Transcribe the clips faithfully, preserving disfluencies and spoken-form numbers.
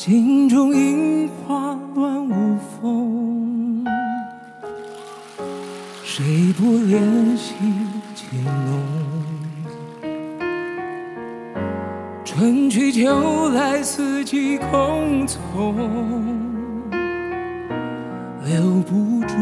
心中樱花乱舞风，谁不怜惜情浓？春去秋来，四季空从，留不住，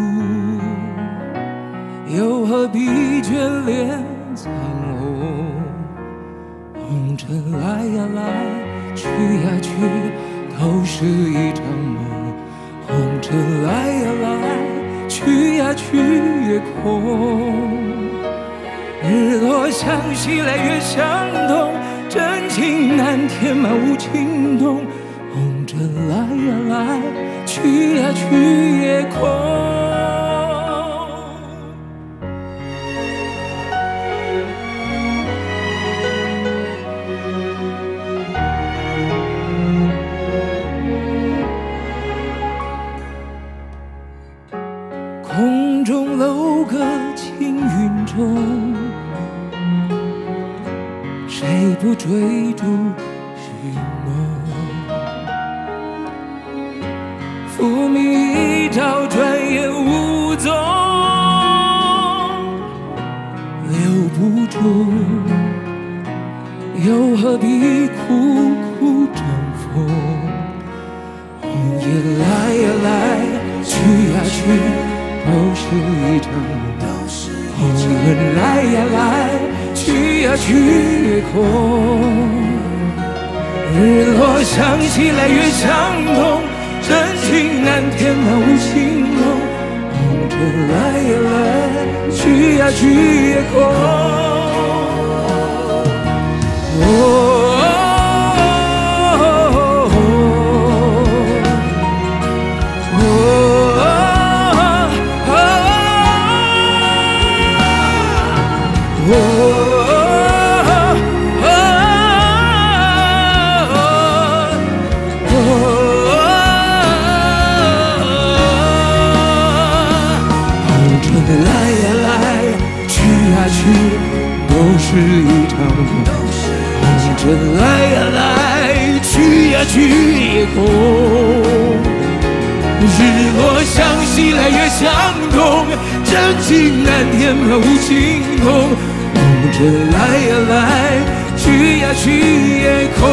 又何必眷恋苍红？红尘来呀来，去呀去，都是一场梦。红尘来呀来，去呀去也空。日落向西来，月相东，真情难填满无情洞。红尘来呀来，去呀去也空。空中楼阁青云中，谁不追逐寻梦？浮名一朝，转眼无踪，留不住，又何必苦苦争锋？红颜来呀来，去呀去，都是一场梦。红人来呀来，去呀去也空。日落向西来，月相东，真情难填满无情梦。红尘来呀来，去呀去也空。哦来呀来，去呀去，都是一场梦。红尘来呀来，去呀去也空。日落向西来，月相东，真情难填满无情洞。红尘来呀来，去呀去也空。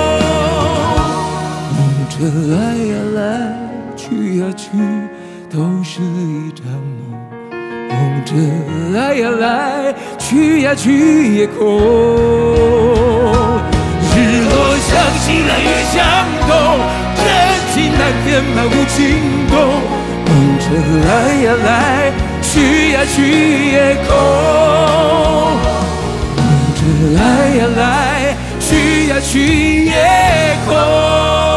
红尘来呀来，去呀去，都是一场梦。红尘来呀来，去呀去也空。日落向西来，月相东，真情难填满无情洞。红尘来呀来，去呀去也空。红尘来呀来，去呀去也空。